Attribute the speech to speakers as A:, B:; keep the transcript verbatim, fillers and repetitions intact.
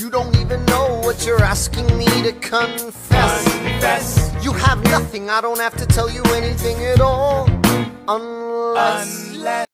A: You don't even know what you're asking me to confess.
B: Confess.
A: You have nothing, I don't have to tell you anything at all. Unless